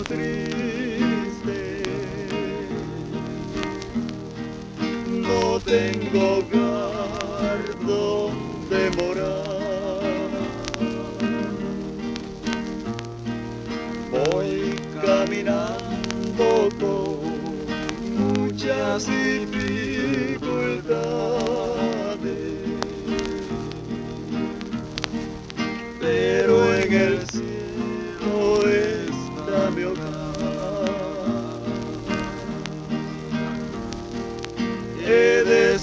triste, no tengo hogar donde morar. Voy caminando con muchas dificultades, pero en el cielo está mi hogar. He de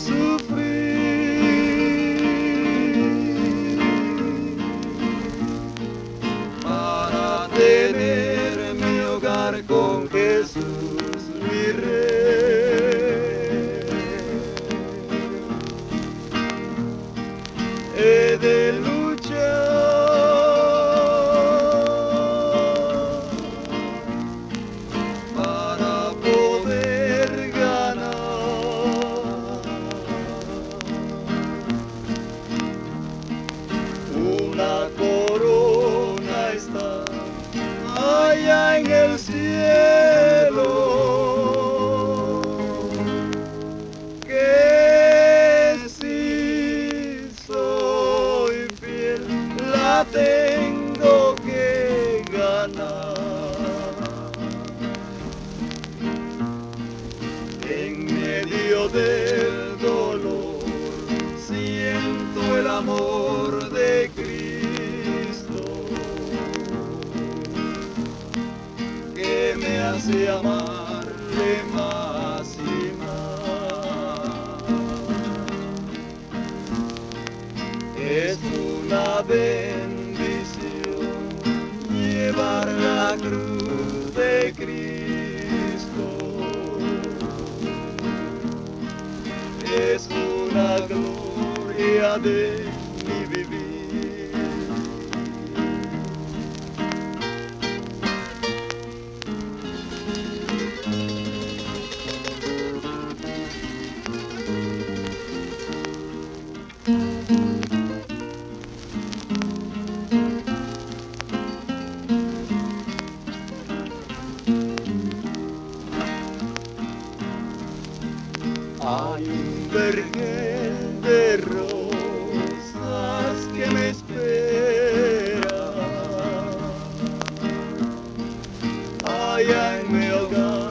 sufrir para tener mi hogar con Jesús mi Rey. He de luchar para poder ganar una corona. Está allá en el cielo, que si soy fiel la tengo que ganar. En medio del dolor siento el amor de Cristo, que me hace amarle más y más. Es una bendición llevar la cruz de Cristo. Es una gloria de mi vivir. Hay un vergel de rosas que me espera allá en mi hogar.